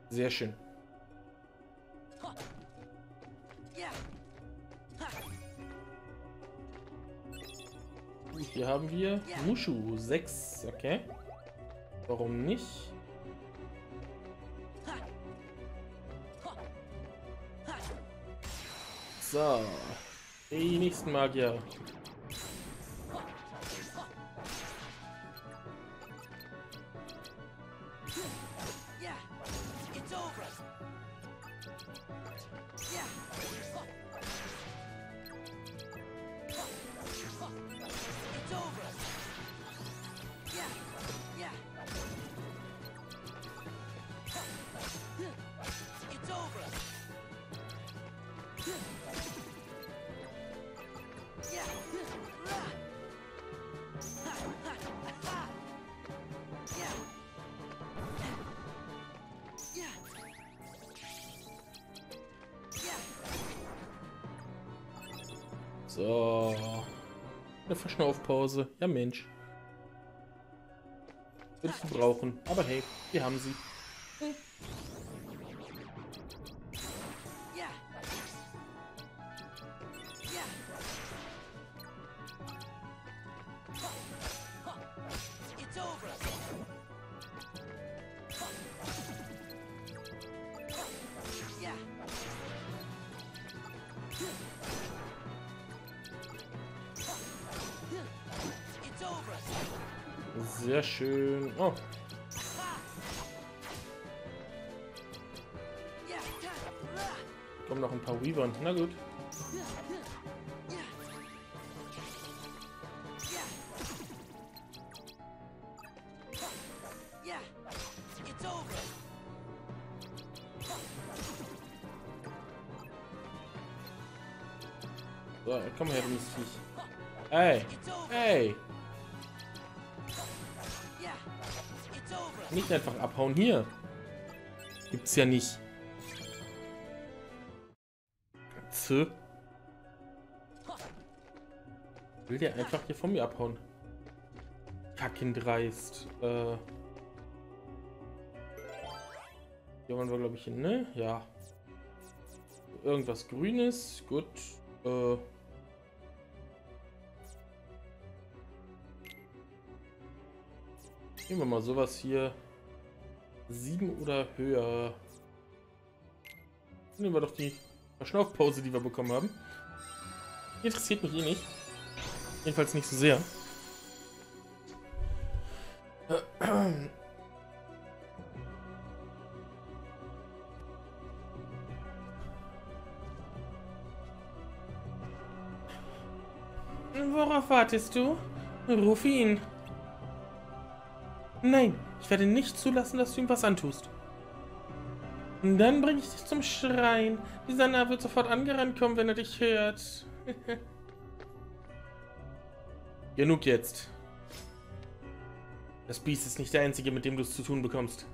Sehr schön. Hier haben wir Mushu 6. Okay. Warum nicht? So. Die nächsten Magier. So. Eine Verschnaufpause. Ja, Mensch. Würde ich brauchen. Aber hey, wir haben sie. Sehr schön. Oh. Kommen noch ein paar Weavern. Na gut. So, komm her, du Mistviech. Ey! Ey! Nicht einfach abhauen. Hier. Gibt's ja nicht. Katze. Will der einfach hier von mir abhauen? Kackendreist. Hier wollen wir, glaube ich, hin, ne? Ja. Irgendwas Grünes. Gut. Nehmen wir mal sowas hier. 7 oder höher. Nehmen wir doch die Verschnaufpause, die wir bekommen haben. Die interessiert mich eh nicht. Jedenfalls nicht so sehr. Worauf wartest du? Ruf ihn. Nein, ich werde nicht zulassen, dass du ihm was antust. Und dann bringe ich dich zum Schrein. Dieser Narr wird sofort angerannt kommen, wenn er dich hört. Genug jetzt. Das Biest ist nicht der Einzige, mit dem du es zu tun bekommst.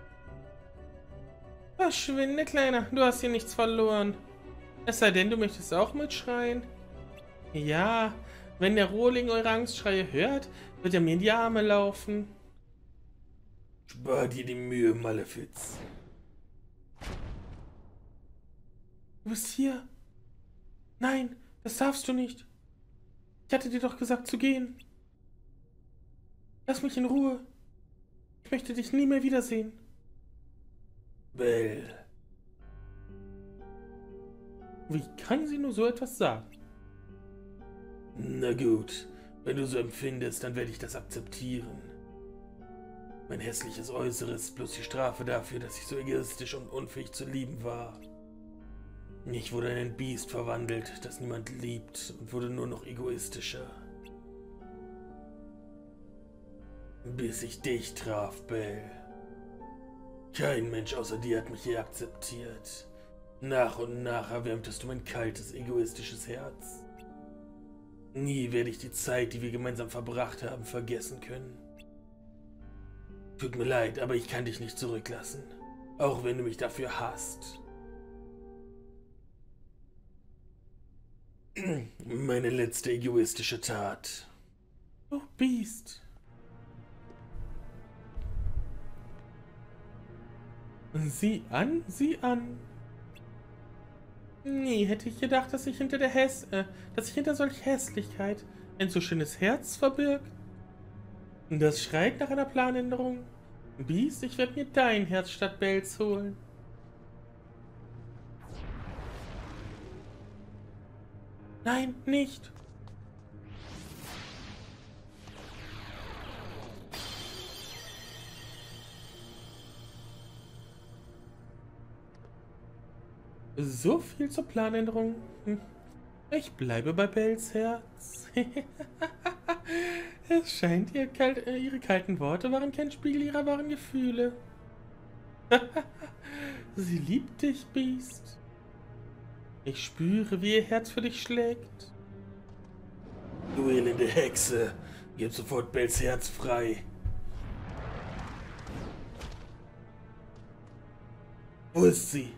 Verschwinde, Kleiner. Du hast hier nichts verloren. Es sei denn, du möchtest auch mitschreien. Ja, wenn der Rohling eure Angstschreie hört, wird er mir in die Arme laufen. Spar dir die Mühe, Malefiz. Du bist hier? Nein, das darfst du nicht. Ich hatte dir doch gesagt zu gehen. Lass mich in Ruhe. Ich möchte dich nie mehr wiedersehen. Belle. Wie kann sie nur so etwas sagen? Na gut, wenn du so empfindest, dann werde ich das akzeptieren. Mein hässliches Äußeres ist bloß die Strafe dafür, dass ich so egoistisch und unfähig zu lieben war. Ich wurde in ein Biest verwandelt, das niemand liebt, und wurde nur noch egoistischer. Bis ich dich traf, Belle. Kein Mensch außer dir hat mich je akzeptiert. Nach und nach erwärmtest du mein kaltes, egoistisches Herz. Nie werde ich die Zeit, die wir gemeinsam verbracht haben, vergessen können. Tut mir leid, aber ich kann dich nicht zurücklassen. Auch wenn du mich dafür hasst. Meine letzte egoistische Tat. Oh, Biest. Sieh an, sieh an. Nie hätte ich gedacht, dass sich hinter solch Hässlichkeit ein so schönes Herz verbirgt. Das schreit nach einer Planänderung. Beast, ich werde mir dein Herz statt Bells holen. Nein, nicht. So viel zur Planänderung. Ich bleibe bei Bells Herz. Es scheint, ihre kalten Worte waren kein Spiegel ihrer wahren Gefühle. Sie liebt dich, Beast. Ich spüre, wie ihr Herz für dich schlägt. Du elende Hexe, gib sofort Bells Herz frei. Wo ist sie?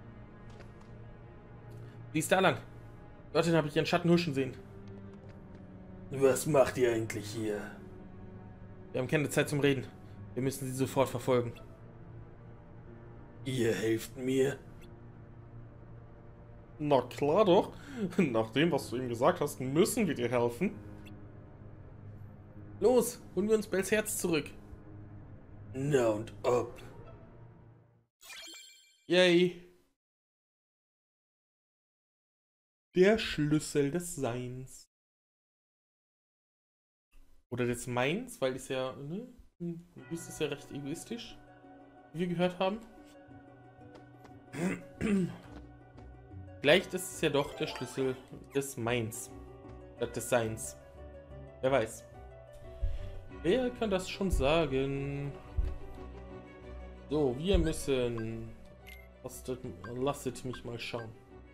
Sie ist da lang. Dorthin habe ich ihren Schatten huschen sehen. Was macht ihr eigentlich hier? Wir haben keine Zeit zum Reden. Wir müssen sie sofort verfolgen. Ihr helft mir? Na klar doch. Nach dem, was du ihm gesagt hast, müssen wir dir helfen. Los, holen wir uns Bells Herz zurück. Na und ob. Yay. Der Schlüssel des Seins. Oder des Meins, weil ist ja, ne? Ist es ja recht egoistisch, wie wir gehört haben. Vielleicht ist es ja doch der Schlüssel des Meins. Statt des Seins. Wer weiß. Wer kann das schon sagen? So, wir müssen... Lasset mich mal schauen.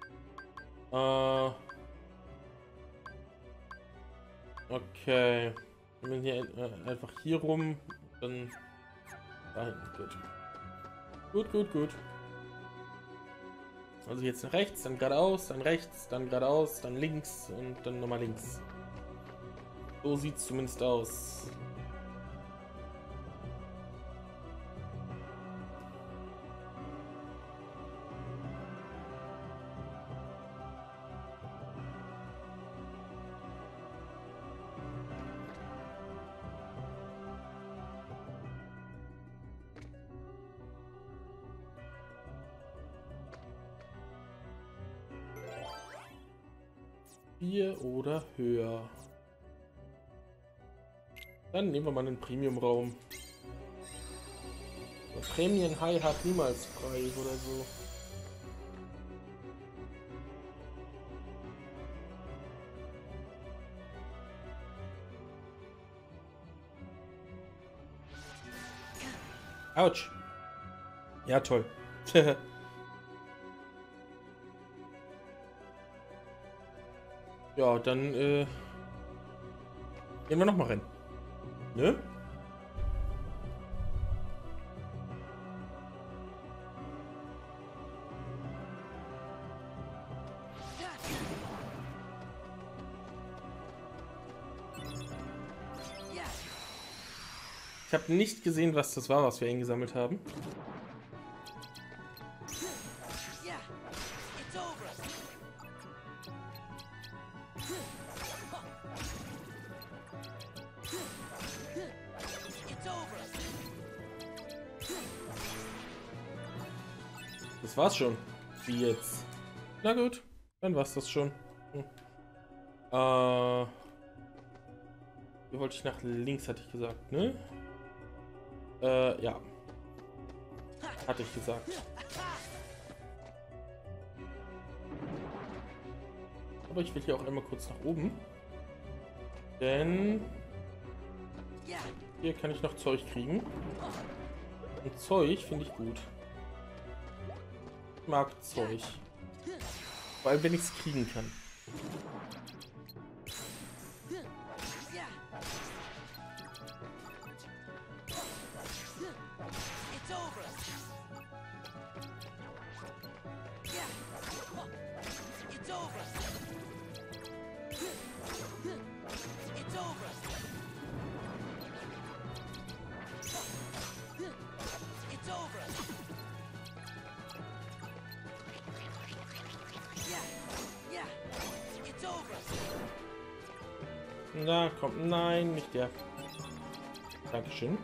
Okay. Wir müssen hier einfach hier rum. Dann... Dahin. Gut. Gut. Also jetzt nach rechts, dann geradeaus, dann rechts, dann geradeaus, dann links und dann nochmal links. So sieht es zumindest aus. Oder höher. Dann nehmen wir mal einen Premium-Raum. Der Prämien High hat niemals frei oder so. Autsch. Ja, toll. Ja, dann gehen wir noch mal rein. Ne? Ich habe nicht gesehen, was das war, was wir eingesammelt haben. Das war's schon. Wie jetzt? Na gut, dann war's das schon. Hier wollte ich nach links, hatte ich gesagt, ne? Ja. Hatte ich gesagt. Aber ich will hier auch einmal kurz nach oben. Denn hier kann ich noch Zeug kriegen. Und Zeug finde ich gut. Ich mag Zeug. Vor allem, wenn ich es kriegen kann. Na, komm, nein, nicht der. Dankeschön.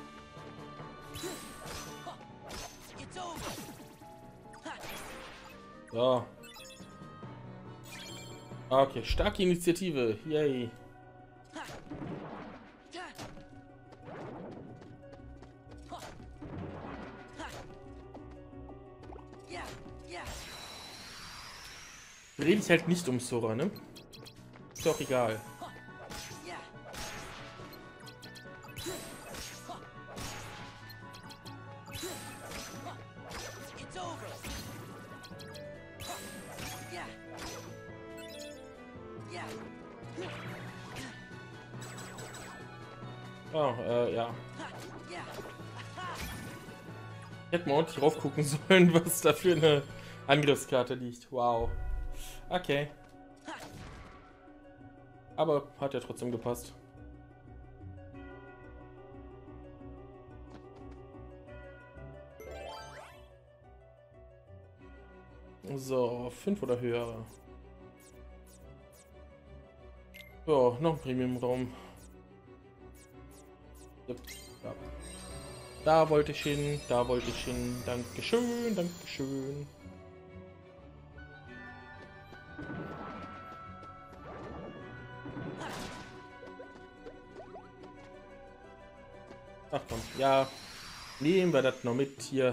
So. Okay, starke Initiative. Yay. Rede ich halt nicht um Sora, ne? Ist doch egal. Oh, ja. Hätten wir ordentlich drauf gucken sollen, was da für eine Angriffskarte liegt. Wow. Okay. Aber hat ja trotzdem gepasst. So, 5 oder höher. Ja, noch ein Premium-Raum. Ja. Da wollte ich hin, da wollte ich hin. Dankeschön, Dankeschön. Ach komm, ja. Nehmen wir das noch mit hier.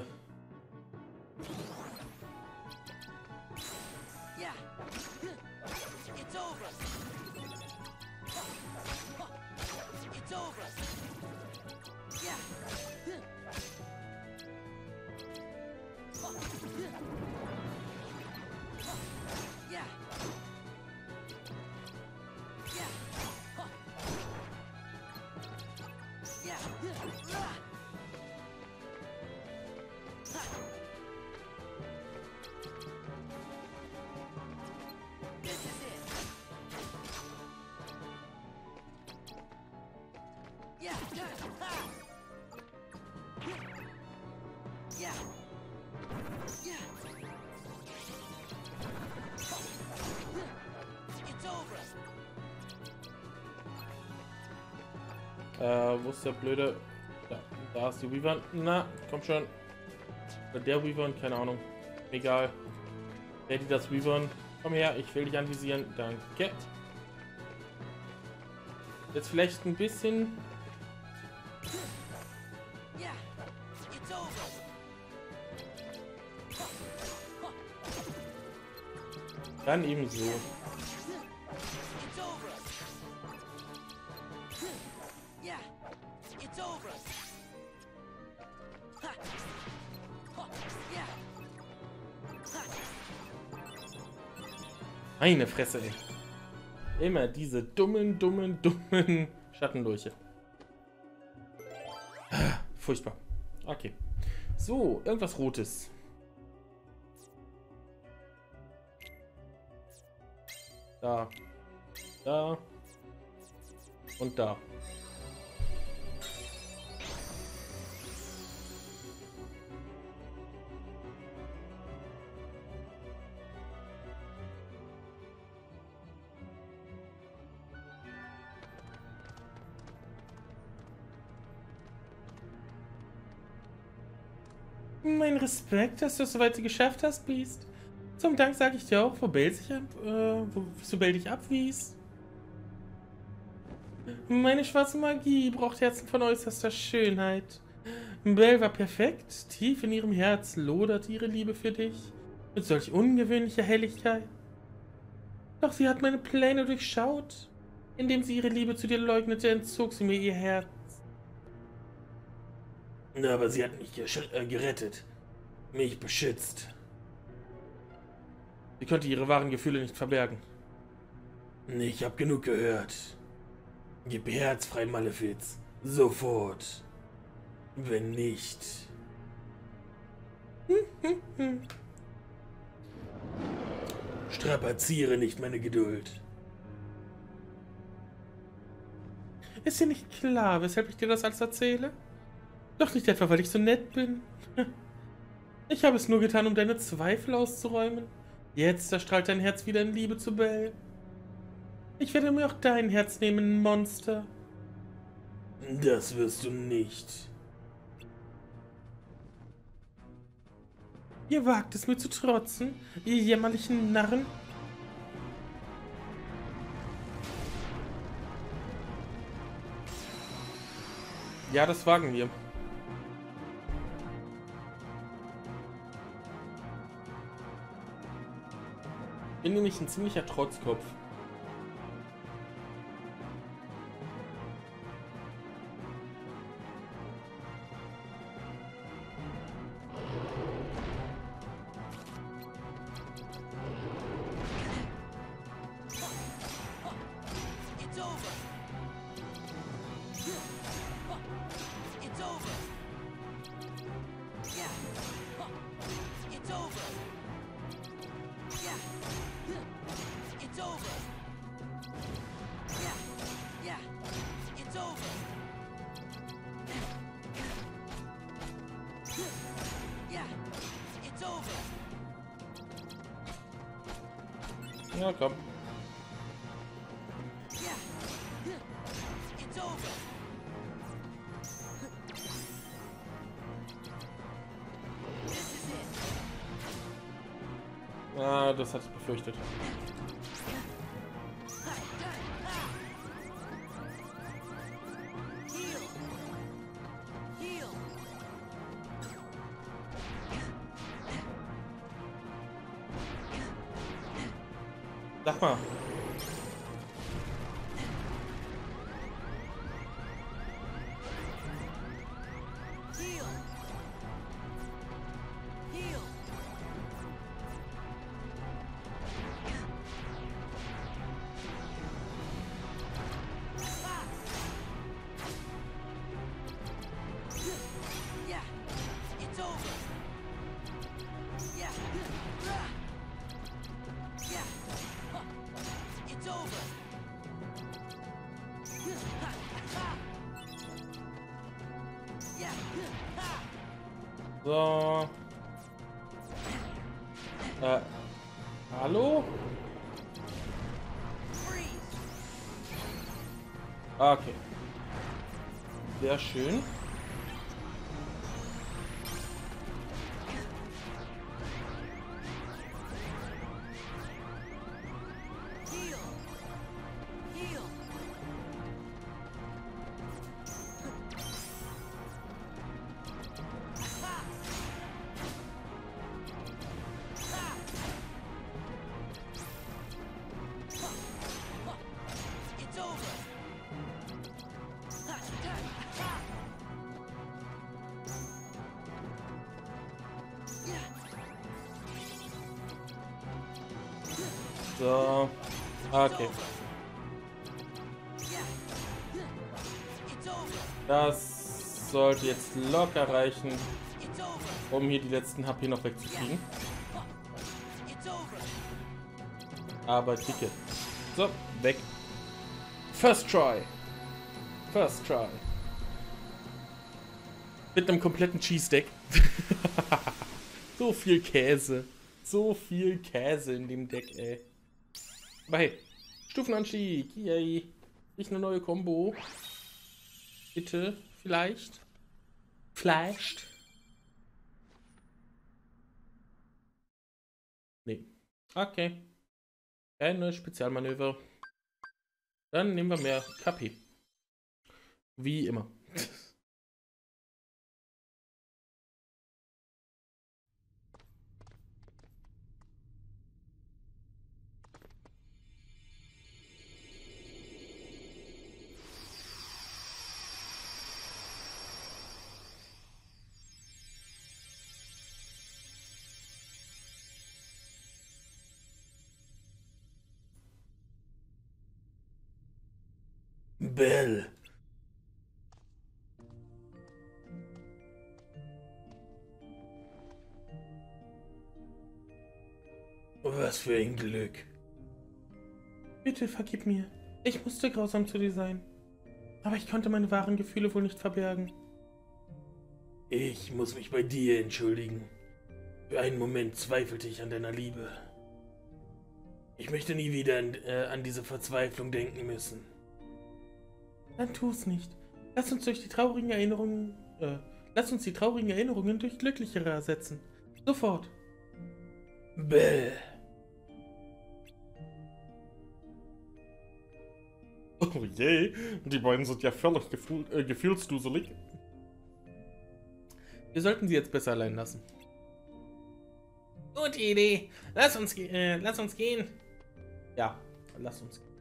Wo ist der blöde? Da ist die Weaver. Na, komm schon. Der Weaver, keine Ahnung. Egal. Wer die das Weaver? Komm her, ich will dich anvisieren. Danke. Jetzt vielleicht ein bisschen. Dann ebenso. Meine Fresse, ey. Immer diese dummen Schattendurche. Furchtbar. Okay. So, irgendwas Rotes. Da. Da. Und da. Mein Respekt, dass du es so weit geschafft hast, Beast. Zum Dank sage ich dir auch, wo Bell dich abwies. Meine schwarze Magie braucht Herzen von äußerster Schönheit. Bell war perfekt, tief in ihrem Herz lodert ihre Liebe für dich mit solch ungewöhnlicher Helligkeit. Doch sie hat meine Pläne durchschaut. Indem sie ihre Liebe zu dir leugnete, entzog sie mir ihr Herz. Aber sie hat mich gerettet. Mich beschützt. Sie konnte ihre wahren Gefühle nicht verbergen. Ich hab genug gehört. Gib Herz frei, Malefiz. Sofort. Wenn nicht. Strapaziere nicht meine Geduld. Ist dir nicht klar, weshalb ich dir das alles erzähle? Doch nicht etwa, weil ich so nett bin. Ich habe es nur getan, um deine Zweifel auszuräumen. Jetzt erstrahlt dein Herz wieder in Liebe zu Bell. Ich werde mir auch dein Herz nehmen, Monster. Das wirst du nicht. Ihr wagt es mir zu trotzen, ihr jämmerlichen Narren. Ja, das wagen wir. Bin nämlich ein ziemlicher Trotzkopf. Ja, komm. Ah, das hatte ich befürchtet. Sag mal. So. Hallo? Okay. Sehr schön. So. Okay. Das sollte jetzt locker reichen, um hier die letzten HP noch wegzukriegen. Aber Ticket. So, weg. First try. First try. Mit einem kompletten Cheese Deck. So viel Käse. So viel Käse in dem Deck, ey. Aber hey, Stufenanstieg. Yay. Ich eine neue Combo. Bitte, vielleicht. Vielleicht. Nee. Okay. Keine Spezialmanöver. Dann nehmen wir mehr KP. Wie immer. Bell. Was für ein Glück. Bitte vergib mir. Ich musste grausam zu dir sein. Aber ich konnte meine wahren Gefühle wohl nicht verbergen. Ich muss mich bei dir entschuldigen. Für einen Moment zweifelte ich an deiner Liebe. Ich möchte nie wieder an diese Verzweiflung denken müssen. Dann tu's nicht. Lass uns die traurigen Erinnerungen durch glücklichere ersetzen. Sofort. Bäh. Oh je, die beiden sind ja völlig gefühlsduselig. Wir sollten sie jetzt besser allein lassen. Gute Idee. Lass uns gehen. Ja, lass uns gehen.